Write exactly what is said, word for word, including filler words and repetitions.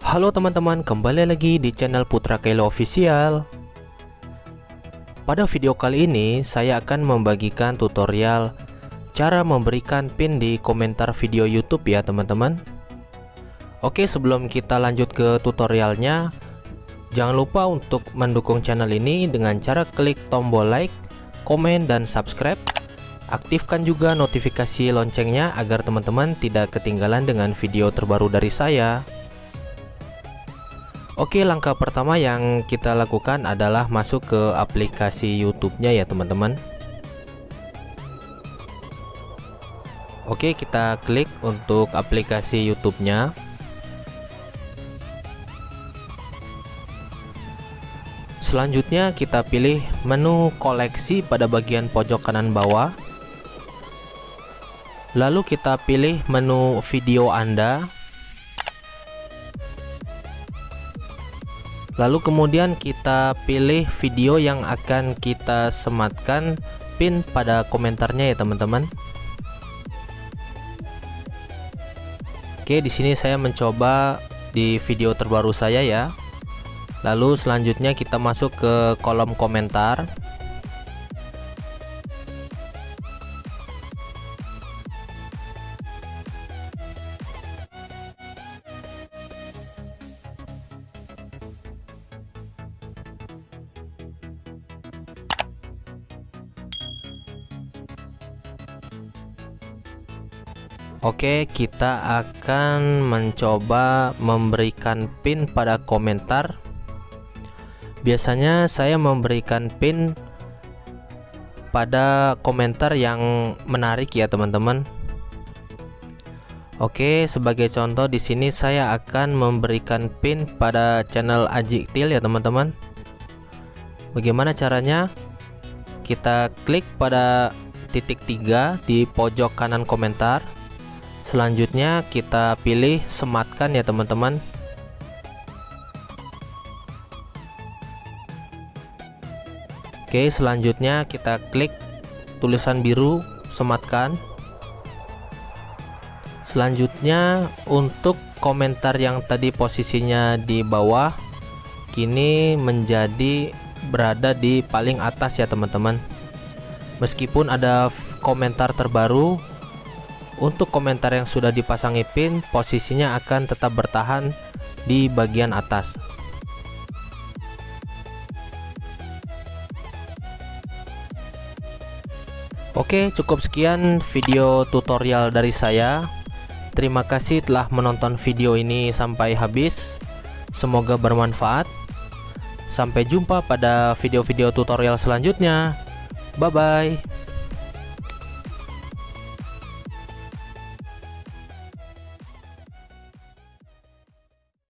Halo teman-teman, kembali lagi di channel Putra Kelo Official. Pada video kali ini saya akan membagikan tutorial cara memberikan pin di komentar video YouTube ya teman-teman. Oke, sebelum kita lanjut ke tutorialnya, jangan lupa untuk mendukung channel ini dengan cara klik tombol like, komen, dan subscribe. Aktifkan juga notifikasi loncengnya agar teman-teman tidak ketinggalan dengan video terbaru dari saya. Oke, langkah pertama yang kita lakukan adalah masuk ke aplikasi YouTube-nya ya teman-teman. Oke, kita klik untuk aplikasi YouTube-nya. Selanjutnya kita pilih menu koleksi pada bagian pojok kanan bawah. Lalu kita pilih menu video Anda. Lalu kemudian kita pilih video yang akan kita sematkan pin pada komentarnya ya teman-teman. Oke, di sini saya mencoba di video terbaru saya ya. Lalu selanjutnya kita masuk ke kolom komentar. Oke, kita akan mencoba memberikan pin pada komentar. Biasanya saya memberikan pin pada komentar yang menarik ya teman-teman. Oke, sebagai contoh di sini saya akan memberikan pin pada channel Ajiktil ya teman-teman. Bagaimana caranya? Kita klik pada titik tiga di pojok kanan komentar. Selanjutnya kita pilih sematkan ya teman-teman. Oke, selanjutnya kita klik tulisan biru sematkan. Selanjutnya untuk komentar yang tadi posisinya di bawah, kini menjadi berada di paling atas ya teman-teman. Meskipun ada komentar terbaru, untuk komentar yang sudah dipasangi pin, posisinya akan tetap bertahan di bagian atas. Oke, cukup sekian video tutorial dari saya. Terima kasih telah menonton video ini sampai habis. Semoga bermanfaat. Sampai jumpa pada video-video tutorial selanjutnya. Bye-bye.